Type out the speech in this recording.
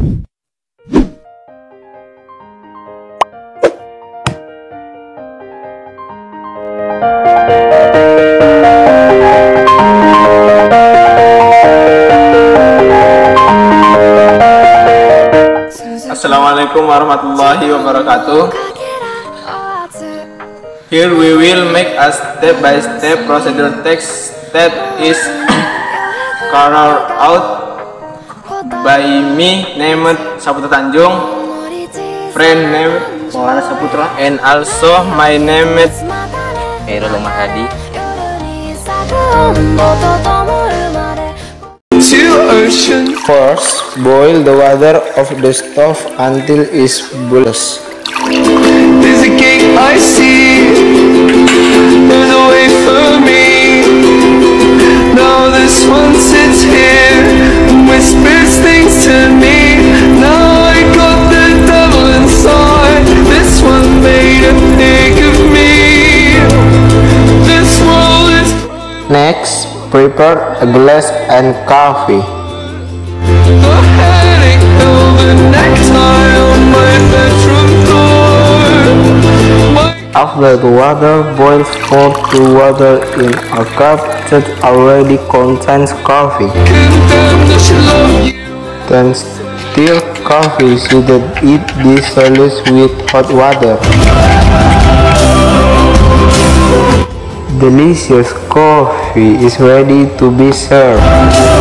Assalamualaikum warahmatullahi wabarakatuh. Here we will make a step-by-step procedure text that is carried out by me named Saputra Tanjung, friend named Maulana Saputra, and also my name is Khairul Mahadi. First, boil the water of the stove until it boils. There's a gate I see, there's a way for me. Now this one sits here and whispers things to me. Now I got the devil inside. This one made a pig of me. This world is Next, prepare a glass and coffee. the headache of a necktie on my bedroom floor. After the water boils, pour the water in a cup that already contains coffee. Condemned that she loved you. Then stir coffee so that it dissolves with hot water. Delicious coffee is ready to be served.